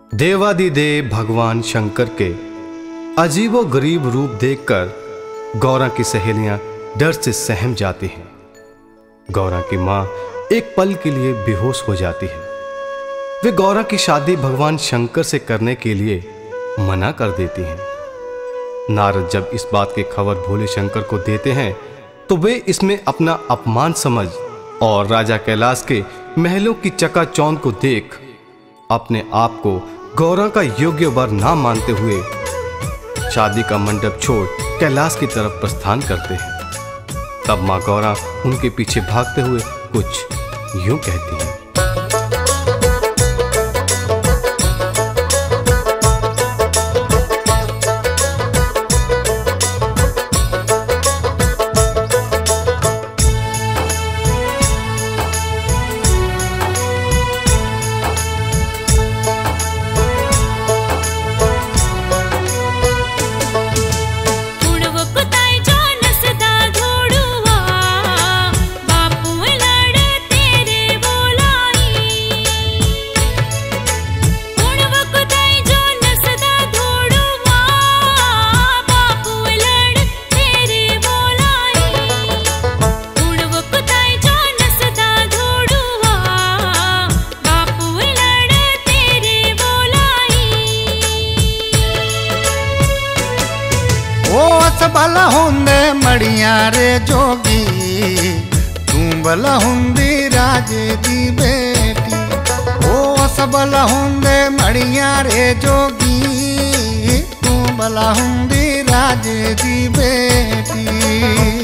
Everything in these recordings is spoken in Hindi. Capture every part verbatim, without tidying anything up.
देवादिदेव भगवान शंकर के अजीबो गरीब रूप देखकर गौरा की सहेलियां डर से सहम जाती हैं। गौरा की मां एक पल के लिए बेहोश हो जाती है। वे गौरा की शादी भगवान शंकर से करने के लिए मना कर देती हैं। नारद जब इस बात की खबर भोले शंकर को देते हैं तो वे इसमें अपना अपमान समझ और राजा कैलाश के महलों की चकाचौंध को देख अपने आप को गौरा का योग्य वर ना मानते हुए शादी का मंडप छोड़ कैलाश की तरफ प्रस्थान करते हैं। तब मां गौरा उनके पीछे भागते हुए कुछ यूं कहती हैं। बला हुंदे मड़िया रे जोगी तू बला हुंदी राजे दी बेटी। ओ सबला हुंदे मड़िया रे जोगी तू बला हुंदी राजे दी बेटी।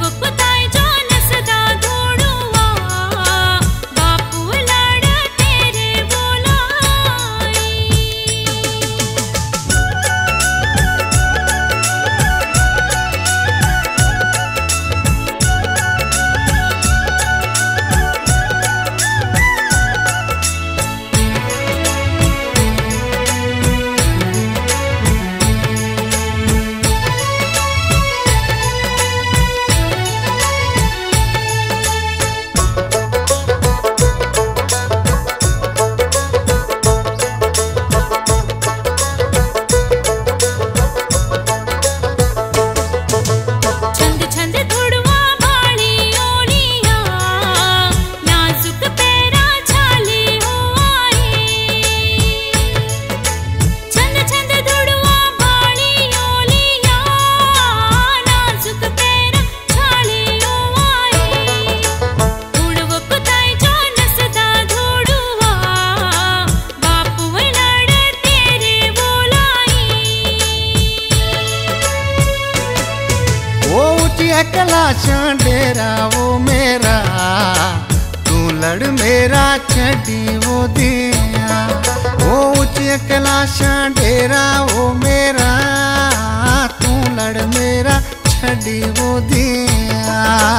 कैलाश डेरा वो मेरा तू लड़ मेरा छड़ी वो दिया। वो ऊंचे कैलाश डेरा वो मेरा तू लड़ मेरा छड़ी वो दिया।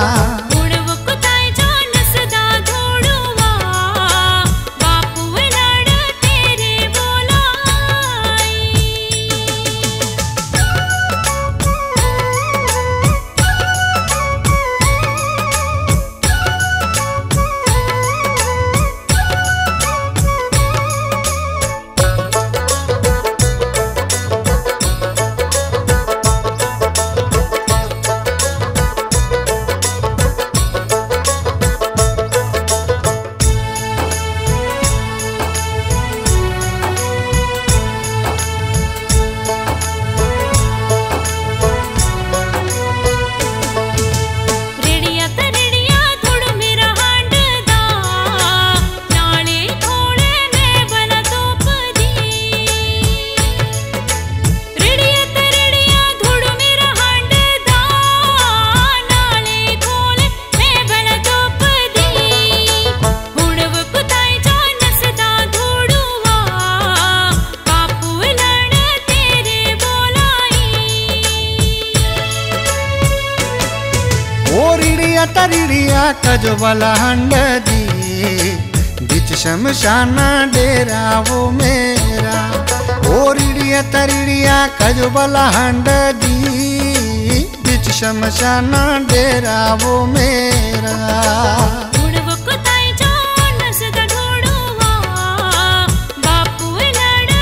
तरिड़िया कजो बला हंड दी बिच शमशाना डेरा वो मेरा। ओ रिड़िया तरिड़िया कजो बला हंड दी बिच शमशाना डेरा वो मेरा। उड़वो कुताई जो नस दा ढोड़ुआ बापू लड़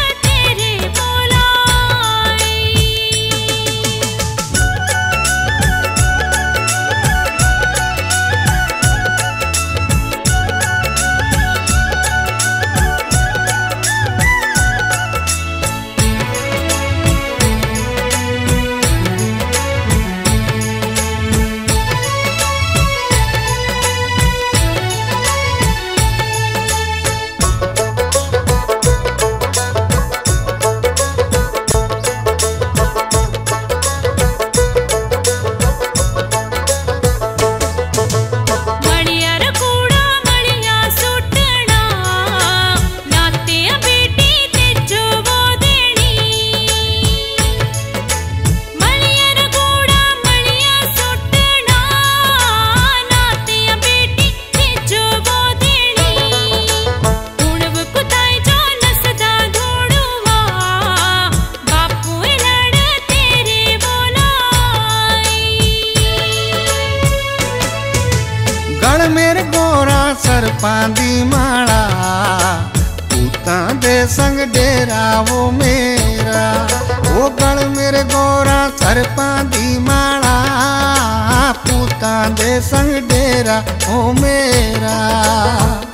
मेरे गोरा सरपां दी माला, पूतां दे संग डेरा वो मेरा। ओ गल मेरे गोरा सरपां दी माला, पूतां दे संग डेरा ओ मेरा।